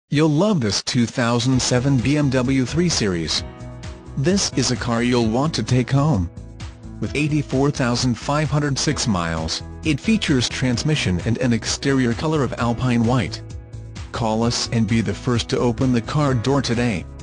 You'll love this 2007 BMW 3 Series. This is a car you'll want to take home. With 84,506 miles, it features transmission and an exterior color of alpine white. Call us and be the first to open the car door today.